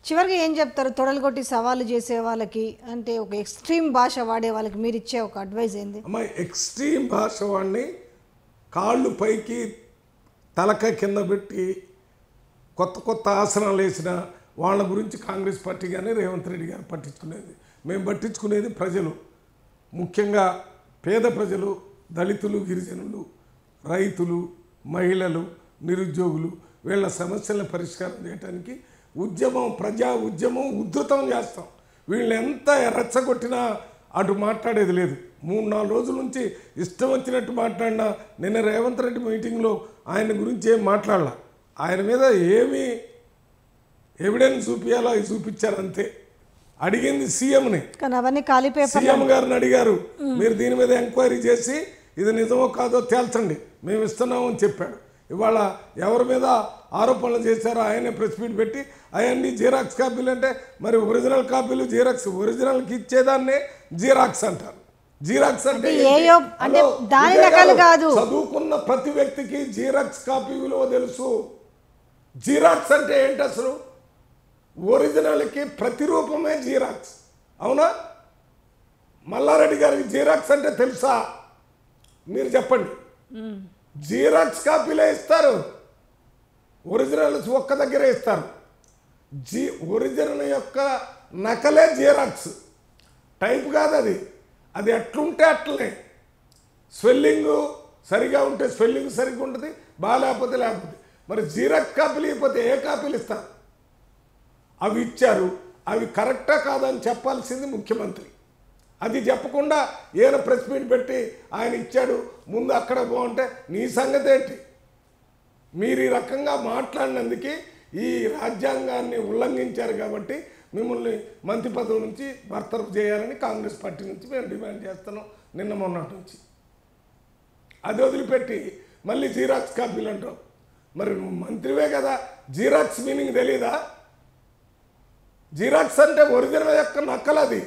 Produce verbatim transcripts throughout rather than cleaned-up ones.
చివరిగా ఏం చెప్తారు తొడలు కొట్టి సవాలు చేసే వాళ్ళకి, అంటే ఒక ఎక్స్ట్రీమ్ భాష వాడే వాళ్ళకి మీరు ఇచ్చే ఒక అడ్వైజ్ ఏంది? అమ్మ, ఎక్స్ట్రీమ్ భాష వాడిని కాళ్ళు పైకి తలక కింద పెట్టి కొత్త కొత్త ఆసనాలు వేసిన వాళ్ళ గురించి కాంగ్రెస్ పార్టీ కానీ రేవంత్ రెడ్డి గారు పట్టించుకునేది. మేము పట్టించుకునేది ప్రజలు, ముఖ్యంగా పేద ప్రజలు, దళితులు, గిరిజనులు, రైతులు, మహిళలు, నిరుద్యోగులు, వీళ్ళ సమస్యలను పరిష్కారం చేయడానికి ఉద్యమం, ప్రజా ఉద్యమం ఉధృతం చేస్తాం. వీళ్ళని ఎంత రెచ్చగొట్టినా అటు మాట్లాడేది లేదు. మూడు నాలుగు రోజుల నుంచి ఇష్టం వచ్చినట్టు మాట్లాడినా నిన్న రేవంత్ రెడ్డి మీటింగ్లో ఆయన గురించి ఏం మాట్లాడాల, ఆయన మీద ఏమీ ఎవిడెన్స్ చూపించాలో అవి చూపించారు అంతే. అడిగింది సీఎంని, కానీ అవన్నీ ఖాళీ పేపర్. సీఎం గారిని అడిగారు, మీరు దీని మీద ఎంక్వైరీ చేసి ఇది నిజమో కాదో తేల్చండి, మేము ఇస్తున్నామని చెప్పాడు. ఇవాళ ఎవరి మీద ఆరోపణలు చేశారో ఆయనే ప్రెస్ మీట్ పెట్టి అవన్నీ జీరాక్స్ కాపీలు అంటే మరి ఒరిజినల్ కాపీలు జీరాక్స్, ఒరిజినల్కి ఇచ్చేదాన్నే జీరాక్స్ అంటారు. జీరాక్స్ అంటే చదువుకున్న ప్రతి వ్యక్తికి జీరాక్స్ కాపీ విలువ తెలుసు. జీరాక్స్ అంటే ఏంటి అసలు? ఒరిజినల్కి ప్రతిరూపమే జీరాక్స్. అవునా? మల్లారెడ్డి గారికి జీరాక్స్ అంటే తెలుసా? మీరు చెప్పండి. జీరాక్స్ కాపీలే ఇస్తారు, ఒరిజినల్ ఒక్క దగ్గరే ఇస్తారు. జీ ఒరిజినల్ యొక్క నకలే జీరాక్స్, టైప్ కాదు అది. అది ఎట్లుంటే అట్లనే, స్వెల్లింగ్ సరిగా ఉంటే స్వెల్లింగ్ సరిగ్గా ఉంటుంది, బాగాలేకపోతే లేకపోతే. మరి జీరాక్స్ కాపీలు ఇవ్వకపోతే ఏ కాపీలు ఇస్తారు? అవి ఇచ్చారు, అవి కరెక్టా కాదని చెప్పాల్సింది ముఖ్యమంత్రి. అది చెప్పకుండా ఈయన ప్రెస్ మీట్ పెట్టి ఆయన ఇచ్చాడు, ముందు అక్కడ బాగుంటే నీ సంగతి ఏంటి? మీరు ఈ రకంగా మాట్లాడినందుకు ఈ రాజ్యాంగాన్ని ఉల్లంఘించారు కాబట్టి మిమ్మల్ని మంత్రి పదవి నుంచి బర్తరఫ్ చేయాలని కాంగ్రెస్ పార్టీ నుంచి మేము డిమాండ్ చేస్తున్నాం నిన్న మొన్నటి నుంచి. అది వదిలిపెట్టి మళ్ళీ జీరాక్స్ కాపీలు అంటాం. మరి నువ్వు మంత్రివే కదా, జీరాక్స్ మీనింగ్ తెలీదా? జీరాక్స్ అంటే ఒరిజినల్ యొక్క నకలది.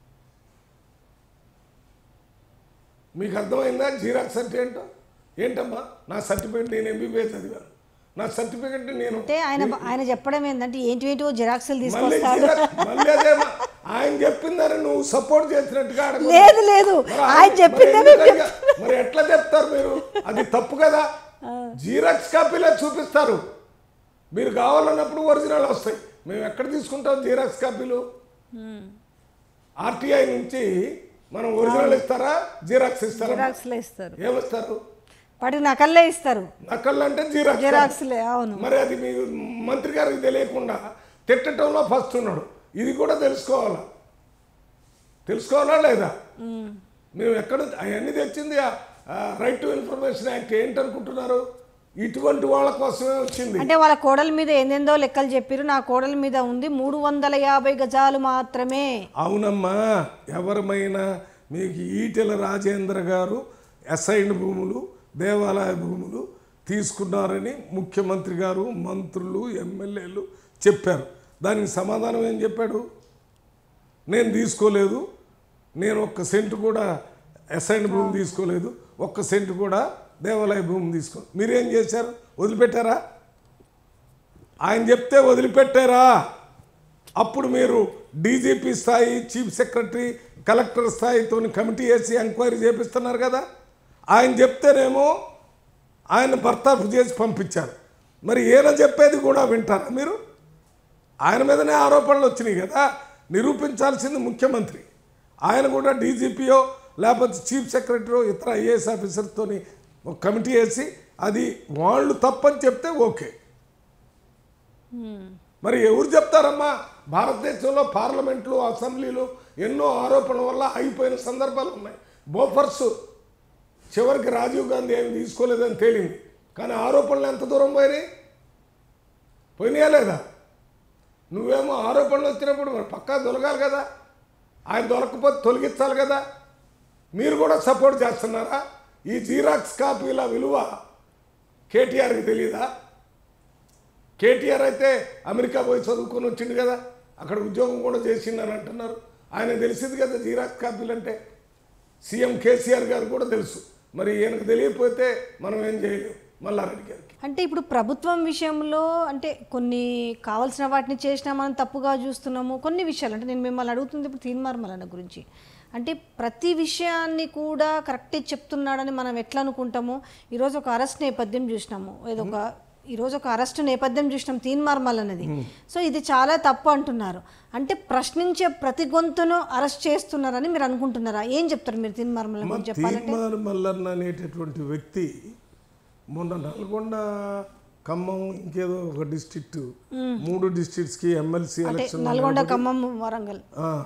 మీకు అర్థమైందా జీరాక్స్ అంటే ఏంటో? ఏంటమ్మా, నా సర్టిఫికేట్ నేను ఎంబీబీఎస్ చదివాను, నా సర్టిఫికేట్ నేను ఆయన ఆయన చెప్పడం ఏంటంటే ఏంటి ఏంటో జిరాక్స్లు మళ్ళీ తీసుకొస్తాడు. మళ్ళీ అదే ఆయన చెప్పిందని నువ్వు సపోర్ట్ చేసినట్టుగా అడగ- లేదు లేదు మరి ఆయన ఆయన- చెప్పిందే మరి ఎందుకంటే- మరి ఎట్లా చెప్తారు మీరు? అది తప్పు కదా. జీరాక్స్ కాపీలే చూపిస్తారు. మీరు కావాలన్నప్పుడు ఒరిజినల్ వస్తాయి. మేము ఎక్కడ తీసుకుంటాం జీరాక్స్ కాపీలు? ఆర్టీఐ నుంచి మనం ఒరిజినల్ ఇస్తారా, జీరాక్స్ ఇస్తారా? జిరాక్స్లే ఇస్తారు, ఏమిస్తారు? వాటి నకల్లే ఇస్తారు. నకళ్ళు అంటే జీరాక్స్. జిరాక్స్లే, అవును. మరి అది మీ మంత్రి గారికి తెలియకుండా తిట్టడంలో ఫస్ట్ ఉన్నాడు. ఇది కూడా తెలుసుకోవాలా, తెలుసుకోవాలా లేదా? మేము ఎక్కడ అవన్నీ తెచ్చింది రైట్ టు ఇన్ఫర్మేషన్ యాక్ట్ ఏంటనుకుంటున్నారు? ఇటువంటి వాళ్ళ కోసమే వచ్చింది. అంటే వాళ్ళ కోడల మీద ఏందేందో లెక్కలు చెప్పారు, నా కోడల మీద ఉంది మూడు వందల యాభై గజాలు మాత్రమే. అవునమ్మా, ఎవరమైనా మీకు ఈటెల రాజేంద్ర గారు అసైన్డ్ భూములు, దేవాలయ భూములు తీసుకున్నారని ముఖ్యమంత్రి గారు, మంత్రులు, ఎమ్మెల్యేలు చెప్పారు. దానికి సమాధానం ఏం చెప్పాడు? నేను తీసుకోలేదు, నేను ఒక్క సెంటు కూడా అసైన్డ్ భూమి తీసుకోలేదు, ఒక్క సెంటు కూడా దేవాలయ భూమి తీసుకో. మీరేం చేశారు? వదిలిపెట్టారా? ఆయన చెప్తే వదిలిపెట్టారా? అప్పుడు మీరు డీజీపీ స్థాయి, చీఫ్ సెక్రటరీ, కలెక్టర్ స్థాయితో కమిటీ వేసి ఎంక్వైరీ చేపిస్తున్నారు కదా. ఆయన చెప్తేనేమో ఆయన బర్తాఫ్ చేసి పంపించారు. మరి ఈయన చెప్పేది కూడా వింటారా మీరు? ఆయన మీదనే ఆరోపణలు వచ్చినాయి కదా, నిరూపించాల్సింది ముఖ్యమంత్రి. ఆయన కూడా డీజీపీయో లేకపోతే చీఫ్ సెక్రటరీ ఇతర ఐఏఎస్ ఆఫీసర్తో ఒక కమిటీ వేసి అది వాళ్ళు తప్పని చెప్తే ఓకే. మరి ఎవరు చెప్తారమ్మా? భారతదేశంలో పార్లమెంట్లు, అసెంబ్లీలు ఎన్నో ఆరోపణల వల్ల అయిపోయిన సందర్భాలు ఉన్నాయి. బోఫర్స్ చివరికి రాజీవ్ గాంధీ ఏమి తీసుకోలేదని తేలింది, కానీ ఆరోపణలు ఎంత దూరం పోయినాయి? పోయినాయా లేదా? నువ్వేమో ఆరోపణలు వచ్చినప్పుడు మరి పక్కా దొలగాలి కదా, ఆయన దొరకకపోతే తొలగించాలి కదా. మీరు కూడా సపోర్ట్ చేస్తున్నారా? ఈ జీరాక్స్ కాపీల విలువ కేటీఆర్కి తెలియదా? కేటీఆర్ అయితే అమెరికా పోయి చదువుకొని వచ్చిండు కదా, అక్కడ ఉద్యోగం కూడా చేసిందని అంటున్నారు. ఆయన తెలిసింది కదా జీరాక్స్ కాపీలు అంటే. సీఎం కేసీఆర్ గారు కూడా తెలుసు. మరి ఈయనకు తెలియకపోతే మనం ఏం చేయలేము. మల్లారెడ్డి గారికి. అంటే ఇప్పుడు ప్రభుత్వం విషయంలో అంటే కొన్ని కావాల్సిన వాటిని చేసినా మనం తప్పుగా చూస్తున్నాము కొన్ని విషయాలు. అంటే నేను మిమ్మల్ని అడుగుతుంది ఇప్పుడు తీన్మార్మలన్న గురించి. అంటే ప్రతి విషయాన్ని కూడా కరెక్టే చెప్తున్నాడని మనం ఎట్లా అనుకుంటాము. ఈరోజు ఒక అరెస్ట్ నేపథ్యం చూసినాము, ఏదో ఒక ఈరోజు ఒక అరెస్ట్ నేపథ్యం చూసినాం తీన్మార్మల్ అన్నది. సో ఇది చాలా తప్పు అంటున్నారు. అంటే ప్రశ్నించే ప్రతి గొంతును అరెస్ట్ చేస్తున్నారని మీరు అనుకుంటున్నారా? ఏం చెప్తారు మీరు తీన్మార్మల్ గురించి చెప్పాలంటే? తీన్మార్మల్ అనేటటువంటి వ్యక్తి మొన్న నల్గొండ, ఖమ్మం, ఇంకేదో ఒక డిస్ట్రిక్ట్, మూడు డిస్ట్రిక్ట్స్కి ఎమ్మెల్సీ ఎలక్షన్, నల్గొండ, ఖమ్మం, వరంగల్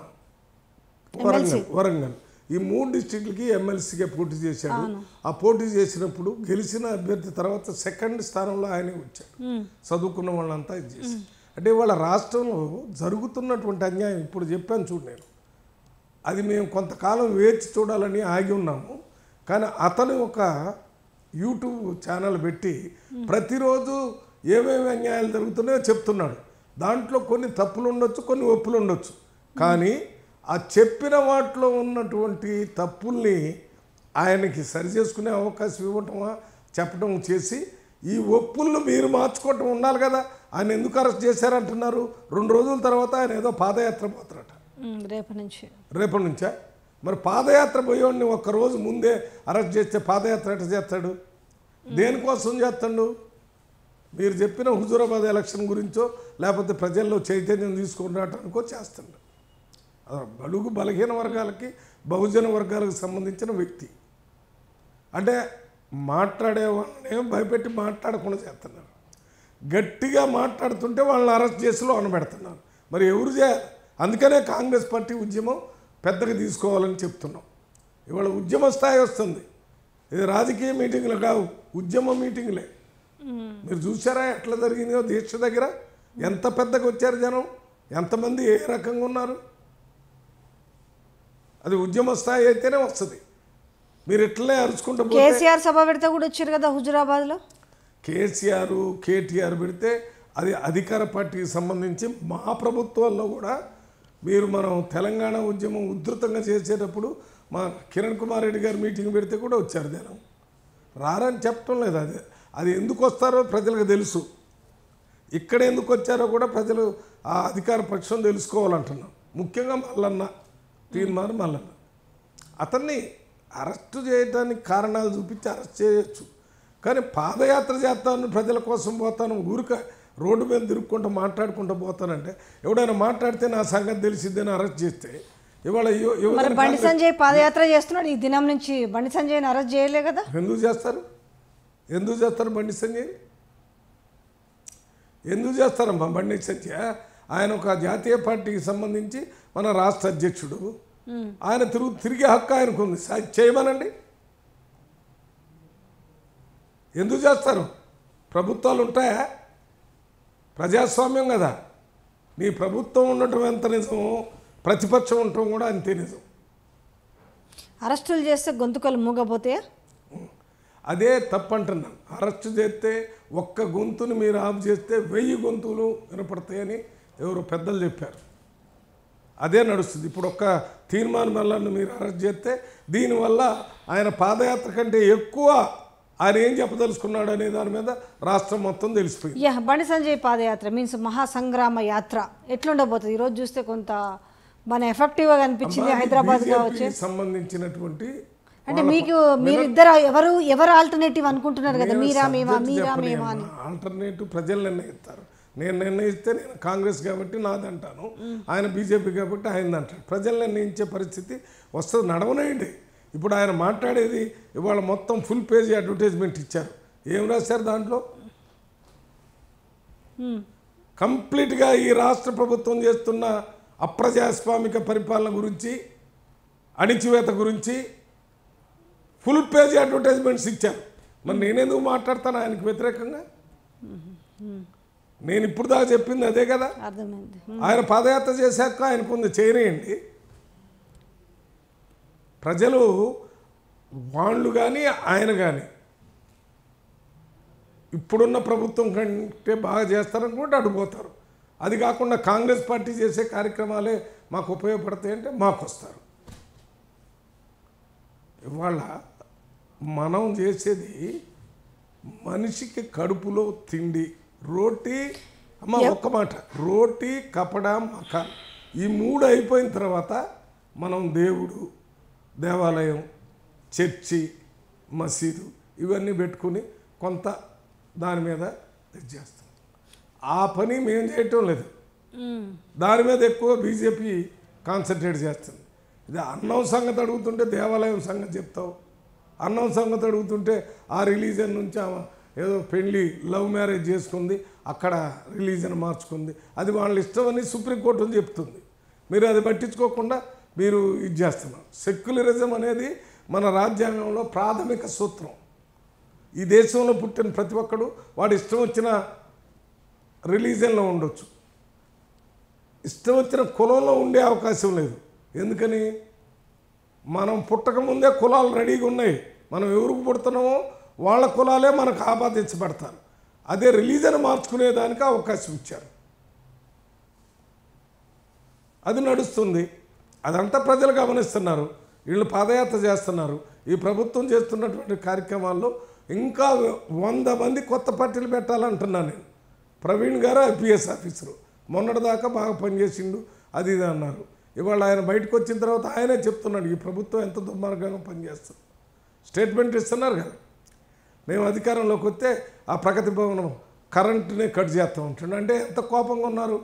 వరంగల్ వరంగల్ ఈ మూడు డిస్ట్రిక్ట్లకి ఎమ్మెల్సీగా పోటీ చేశాడు. ఆ పోటీ చేసినప్పుడు గెలిచిన అభ్యర్థి తర్వాత సెకండ్ స్థానంలో ఆయనే వచ్చాడు. చదువుకున్న వాళ్ళంతా ఇది చేసి, అంటే వాళ్ళ రాష్ట్రంలో జరుగుతున్నటువంటి అన్యాయం ఇప్పుడు చెప్పాను చూడు నేను, అది మేము కొంతకాలం వేచి చూడాలని ఆగి ఉన్నాము. కానీ అతను ఒక యూట్యూబ్ ఛానల్ పెట్టి ప్రతిరోజు ఏమేమి అన్యాయాలు జరుగుతున్నాయో చెప్తున్నాడు. దాంట్లో కొన్ని తప్పులు ఉండొచ్చు, కొన్ని ఒప్పులు ఉండొచ్చు. కానీ ఆ చెప్పిన వాటిలో ఉన్నటువంటి తప్పుల్ని ఆయనకి సరి చేసుకునే అవకాశం ఇవ్వటమా చెప్పడం చేసి, ఈ ఒప్పులను మీరు మార్చుకోవటం ఉండాలి కదా. ఆయన ఎందుకు అరెస్ట్ చేశారంటున్నారు? రెండు రోజుల తర్వాత ఆయన ఏదో పాదయాత్ర పోతారట రేపటి నుంచి. రేపటి నుంచా? మరి పాదయాత్ర పోయేవాడిని ఒక్కరోజు ముందే అరెస్ట్ చేస్తే పాదయాత్ర ఎట్లా చేస్తాడు? దేనికోసం చేస్తాడు? మీరు చెప్పిన హుజూరాబాద్ ఎలక్షన్ గురించో లేకపోతే ప్రజల్లో చైతన్యం తీసుకుని రావటానికో చేస్తాడు. బడుగు బలహీన వర్గాలకి, బహుజన వర్గాలకు సంబంధించిన వ్యక్తి. అంటే మాట్లాడే వాళ్ళని భయపెట్టి మాట్లాడకుండా చేస్తున్నారు. గట్టిగా మాట్లాడుతుంటే వాళ్ళని అరెస్ట్ చేసి అనబెడుతున్నారు. మరి ఎవరు చేయాలి? అందుకనే కాంగ్రెస్ పార్టీ ఉద్యమం పెద్దగా తీసుకోవాలని చెప్తున్నాం. ఇవాళ ఉద్యమ స్థాయి వస్తుంది. ఇది రాజకీయ మీటింగ్లు కావు, ఉద్యమ మీటింగ్లే. మీరు చూసారా ఎట్లా జరిగిందో దీక్ష దగ్గర? ఎంత పెద్దగా వచ్చారు జనం, ఎంతమంది ఏ రకంగా ఉన్నారు? అది ఉద్యమ స్థాయి అయితేనే వస్తుంది. మీరు ఇట్లనే అరుచుకుంటూ పోతే కేసీఆర్ సభ పెడితే కూడా వచ్చారు కదా హుజూరాబాద్లో. కేసీఆర్ కేటీఆర్ పెడితే అది అధికార పార్టీకి సంబంధించి. మా ప్రభుత్వాల్లో కూడా మీరు మనం తెలంగాణ ఉద్యమం ఉధృతంగా చేసేటప్పుడు మా కిరణ్ కుమార్ రెడ్డి గారు మీటింగ్ పెడితే కూడా వచ్చారు. జనం రారని చెప్పటం లేదు. అది అది ఎందుకు వస్తారో ప్రజలకు తెలుసు. ఇక్కడ ఎందుకు వచ్చారో కూడా ప్రజలు ఆ అధికార పక్షం తెలుసుకోవాలంటున్నాం. ముఖ్యంగా మల్లన్న, తీన్మార్ మల్లన్న, అతన్ని అరెస్టు చేయడానికి కారణాలు చూపించి అరెస్ట్ చేయొచ్చు. కానీ పాదయాత్ర చేస్తాను, ప్రజల కోసం పోతాను, ఊరిక రోడ్డు మీద తిరుక్కుంటూ మాట్లాడుకుంటూ పోతానంటే ఎవడైనా మాట్లాడితే నా సంగతి తెలిసిద్దని అరెస్ట్ చేస్తే ఇవాళ బండి సంజయ్ పాదయాత్ర చేస్తున్నాడు ఈ దినం నుంచి. బండి సంజయ్ని అరెస్ట్ చేయలే కదా? ఎందుకు చేస్తారు? ఎందుకు చేస్తారు బండి సంజయ్? ఎందుకు చేస్తారమ్మా బండి సంజయ్? ఆయన ఒక జాతీయ పార్టీకి సంబంధించి మన రాష్ట్ర అధ్యక్షుడు. ఆయన తిరుగు తిరిగే హక్కు ఆయనకు ఉంది, చేయమనండి. ఎందుకు చేస్తారు? ప్రభుత్వాలు ఉంటాయా? ప్రజాస్వామ్యం కదా. నీ ప్రభుత్వం ఉండటం ఎంత నిజమో ప్రతిపక్షం ఉండటం కూడా అంతే నిజం. అరెస్టులు చేస్తే గొంతుకలు మూగపోతే అదే తప్పంటున్నాను. అరెస్టు చేస్తే ఒక్క గొంతుని మీరు ఆఫ్ చేస్తే వెయ్యి గొంతులు వినపడతాయని ఎవరు పెద్దలు చెప్పారు. అదే నడుస్తుంది. ఇప్పుడు ఒక్క తీర్మానం మల్లను మీరు అరెస్ట్ చేస్తే దీనివల్ల ఆయన పాదయాత్ర కంటే ఎక్కువ ఆయన ఏం చెప్పదలుచుకున్నాడు అనే దాని మీద రాష్ట్రం మొత్తం తెలిసిపోయింది. యా బండి సంజయ్ పాదయాత్ర మీన్స్ మహాసంగ్రామ యాత్ర ఎట్లుండబోతుంది? ఈరోజు చూస్తే కొంత మన ఎఫెక్టివ్గా కనిపించింది హైదరాబాద్ కావచ్చు సంబంధించినటువంటి. అంటే మీకు మీరిద్దరు ఎవరు ఎవరు ఆల్టర్నేటివ్ అనుకుంటున్నారు కదా? మీరా మేమా మీరా మేమా అని. ఆల్టర్నేటివ్ ప్రజలు నిర్ణయిస్తారు. నేను నిర్ణయిస్తే నేను కాంగ్రెస్ కాబట్టి నాది అంటాను, ఆయన బీజేపీ కాబట్టి ఆయన అంటాడు. ప్రజలు నిర్ణయించే పరిస్థితి వస్తుంది. నడవనేయండి. ఇప్పుడు ఆయన మాట్లాడేది ఇవాళ మొత్తం ఫుల్ పేజీ అడ్వర్టైజ్మెంట్ ఇచ్చారు. ఏం రాశారు దాంట్లో? కంప్లీట్గా ఈ రాష్ట్ర ప్రభుత్వం చేస్తున్న అప్రజాస్వామిక పరిపాలన గురించి, అణిచివేత గురించి ఫుల్ పేజీ అడ్వర్టైజ్మెంట్స్ ఇచ్చారు. మరి నేనెందుకు మాట్లాడతాను ఆయనకు వ్యతిరేకంగా? నేను ఇప్పుడు దాకా చెప్పింది అదే కదా. అర్థమైంది. ఆయన పాదయాత్ర చేశాక ఆయనకుంది చేయనేయండి. ప్రజలు వాళ్ళు కానీ ఆయన కానీ ఇప్పుడున్న ప్రభుత్వం కంటే బాగా చేస్తారనుకుంటే అడిగిపోతారు. అది కాకుండా కాంగ్రెస్ పార్టీ చేసే కార్యక్రమాలే మాకు ఉపయోగపడతాయంటే మాకు వస్తారు. ఇవాళ మనం చేసేది మనిషికి కడుపులో తిండి రోటీ అమ్మ ఒక్క మాట రోటీ కపడా మకాన్ ఈ మూడు అయిపోయిన తర్వాత మనం దేవుడు దేవాలయం చర్చి మసీదు ఇవన్నీ పెట్టుకుని కొంత దాని మీద ఇది చేస్తాం. ఆ పని మేము చేయటం లేదు, దాని మీద ఎక్కువ బీజేపీ కాన్సన్ట్రేట్ చేస్తుంది. ఇది అన్నం సంగతి అడుగుతుంటే దేవాలయం సంగతి చెప్తావు, అన్నం సంగతి అడుగుతుంటే ఆ రిలీజన్ నుంచి ఆమె ఏదో పెళ్ళి లవ్ మ్యారేజ్ చేసుకుంది అక్కడ రిలీజన్ మార్చుకుంది, అది వాళ్ళ ఇష్టమని సుప్రీంకోర్టు చెప్తుంది. మీరు అది పట్టించుకోకుండా మీరు ఇది చేస్తున్నారు. సెక్యులరిజం అనేది మన రాజ్యాంగంలో ప్రాథమిక సూత్రం. ఈ దేశంలో పుట్టిన ప్రతి ఒక్కడు వాడు ఇష్టం వచ్చిన రిలీజన్లో ఉండొచ్చు, ఇష్టం వచ్చిన కులంలో ఉండే అవకాశం లేదు. ఎందుకని? మనం పుట్టకముందే కులాలు రెడీగా ఉన్నాయి, మనం ఎవరికి పుడుతున్నామో వాళ్ళ కులాలే మనకు ఆపాదించబడతారు. అదే రిలీజన్ మార్చుకునేదానికి అవకాశం ఇచ్చారు, అది నడుస్తుంది. అదంతా ప్రజలు గమనిస్తున్నారు, వీళ్ళు పాదయాత్ర చేస్తున్నారు. ఈ ప్రభుత్వం చేస్తున్నటువంటి కార్యక్రమాల్లో ఇంకా వంద మంది కొత్త పార్టీలు పెట్టాలంటున్నాను నేను. ప్రవీణ్ గారు ఐపీఎస్ ఆఫీసరు, మొన్నటిదాకా బాగా పనిచేసిండు అది ఇది అన్నారు. ఇవాళ ఆయన బయటకు వచ్చిన తర్వాత ఆయనే చెప్తున్నాడు ఈ ప్రభుత్వం ఎంత దుర్మార్గంగా పనిచేస్తుంది. స్టేట్మెంట్ ఇస్తున్నారు కదా, మేము అధికారంలోకి వస్తే ఆ ప్రగతి భవనం కరెంటునే కట్ చేస్తాం అంటుండే. అంటే ఎంత కోపంగా ఉన్నారు.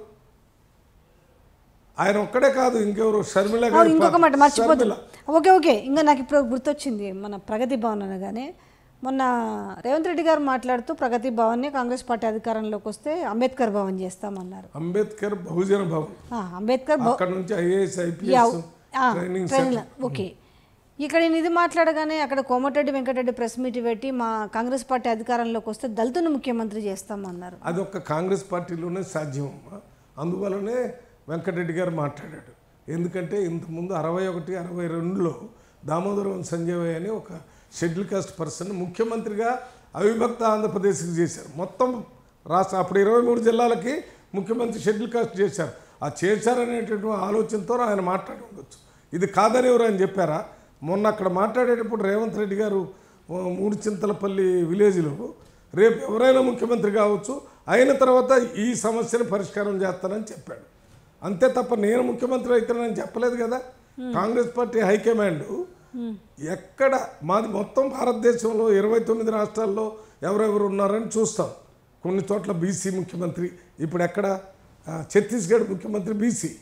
ఆయన ఒక్కడే కాదు, ఇంకెవరు షర్మిల గారు. ఇంకొక మాట మర్చిపోతున్నా. ఓకే ఓకే ఇంకా నాకు ఇప్పుడు గుర్తొచ్చింది మన ప్రగతి భవన్ అనగానే, మొన్న రేవంత్ రెడ్డి గారు మాట్లాడుతూ ప్రగతి భవన్ని కాంగ్రెస్ పార్టీ అధికారంలోకి వస్తే అంబేద్కర్ భవన్ చేస్తామన్నారు. అంబేద్కర్ బహుజన భవన్, అంబేద్కర్ అక్కడ నుంచి ఐఏఎస్ ఐపీఎస్ ట్రైనింగ్. ఓకే, ఇక్కడ నేను ఇది మాట్లాడగానే అక్కడ కోమటిరెడ్డి వెంకటరెడ్డి ప్రెస్ మీట్ పెట్టి మా కాంగ్రెస్ పార్టీ అధికారంలోకి వస్తే దళితుని ముఖ్యమంత్రి చేస్తామన్నారు. అది ఒక్క కాంగ్రెస్ పార్టీలోనే సాధ్యం అమ్మా. అందువల్లనే వెంకటరెడ్డి గారు మాట్లాడాడు. ఎందుకంటే ఇంతకుముందు అరవై ఒకటి అరవై రెండులో దామోదరం సంజయ్ అని ఒక షెడ్యూల్ కాస్ట్ పర్సన్ ముఖ్యమంత్రిగా అవిభక్త ఆంధ్రప్రదేశ్కి చేశారు. మొత్తం రాష్ట్ర అప్పుడు ఇరవై మూడు జిల్లాలకి ముఖ్యమంత్రి షెడ్యూల్ కాస్ట్ చేశారు. ఆ చేశారనేటటువంటి ఆలోచనతో ఆయన మాట్లాడి ఉండొచ్చు. ఇది కాదని ఎవరు అని చెప్పారా? మొన్న అక్కడ మాట్లాడేటప్పుడు రేవంత్ రెడ్డి గారు మూడు చింతలపల్లి విలేజ్లో రేపు ఎవరైనా ముఖ్యమంత్రి కావచ్చు, అయిన తర్వాత ఈ సమస్యను పరిష్కారం చేస్తానని చెప్పాడు. అంతే తప్ప నేను ముఖ్యమంత్రి అవుతానని చెప్పలేదు కదా. కాంగ్రెస్ పార్టీ హైకమాండ్ ఎక్కడ మాది మొత్తం భారతదేశంలో ఇరవై తొమ్మిది రాష్ట్రాల్లో ఎవరెవరు ఉన్నారని చూస్తాం. కొన్ని చోట్ల బీసీ ముఖ్యమంత్రి, ఇప్పుడు ఎక్కడ ఛత్తీస్గఢ్ ముఖ్యమంత్రి బీసీ,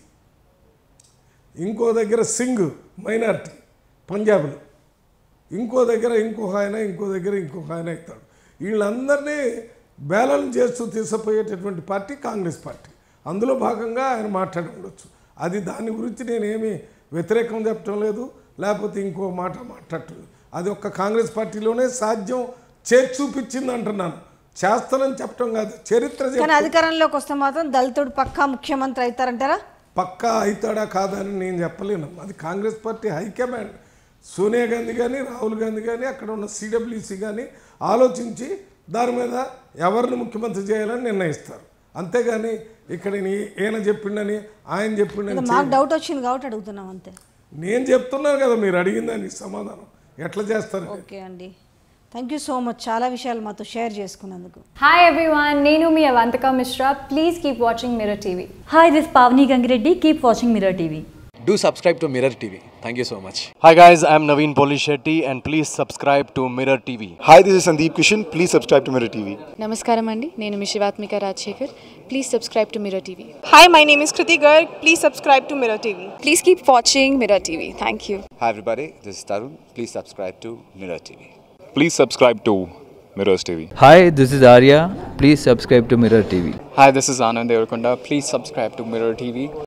ఇంకో దగ్గర సింగ్ మైనారిటీ పంజాబ్లో, ఇంకో దగ్గర ఇంకొక ఆయన, ఇంకో దగ్గర ఇంకొక ఆయన అవుతాడు. వీళ్ళందరినీ బ్యాలెన్స్ చేస్తూ తీసుకుపోయేటటువంటి పార్టీ కాంగ్రెస్ పార్టీ. అందులో భాగంగా ఆయన మాట్లాడి ఉండొచ్చు. అది దాని గురించి నేనేమి వ్యతిరేకం చెప్పడం లేదు, లేకపోతే ఇంకో మాట మాట్లాడలేదు. అది ఒక్క కాంగ్రెస్ పార్టీలోనే సాధ్యం చేసి చూపించింది అంటున్నాను, చేస్తానని చెప్పడం కాదు. చరిత్ర అధికారంలోకి వస్తే మాత్రం దళితుడు పక్కా ముఖ్యమంత్రి అవుతారంటారా? పక్కా అవుతాడా కాదని నేను చెప్పలేను. అది కాంగ్రెస్ పార్టీ హైకమాండ్ సోనియా గాంధీ కానీ రాహుల్ గాంధీ కానీ అక్కడ ఉన్న సిడబ్ల్యూసీ కానీ ఆలోచించి దాని మీద ఎవరిని ముఖ్యమంత్రి చేయాలని నిర్ణయిస్తారు. అంతేగాని ఇక్కడ ఈయన చెప్పిండని ఆయన చెప్పిండని మాకు డౌట్ వచ్చింది కాబట్టి అడుగుతున్నాం అంతే. నేను చెప్తున్నాను కదా, మీరు అడిగిన దానికి సమాధానం ఎట్లా చేస్తారు. ఓకే అండి, థ్యాంక్ యూ సో మచ్, చాలా విషయాలు మాతో షేర్ చేసుకున్నందుకు. హాయ్ ఎవ్రీవన్, నేను మీ Avantika Mishra. Please keep watching Mirror TV. Hi, this Pavani Gangireddy. Keep watching Mirror TV. Do subscribe to Mirror T V. Thank you so much. Hi guys, I am Naveen Polishetty and please subscribe to Mirror T V. Hi, this is Sandeep Kishan. Please subscribe to Mirror T V. Namaskaram andi, nenu mi Shivatmika Rajshekhar. Please subscribe to Mirror T V. Hi, my name is Kriti Garg. Please subscribe to Mirror T V. Please keep watching Mirror T V. Thank you. Hi everybody, this is Tarun. Please subscribe to Mirror T V. Please subscribe to Mirrors T V. Hi, this is Arya. Please subscribe to Mirror T V. Hi, this is Anand Devarkonda. Please subscribe to Mirror T V.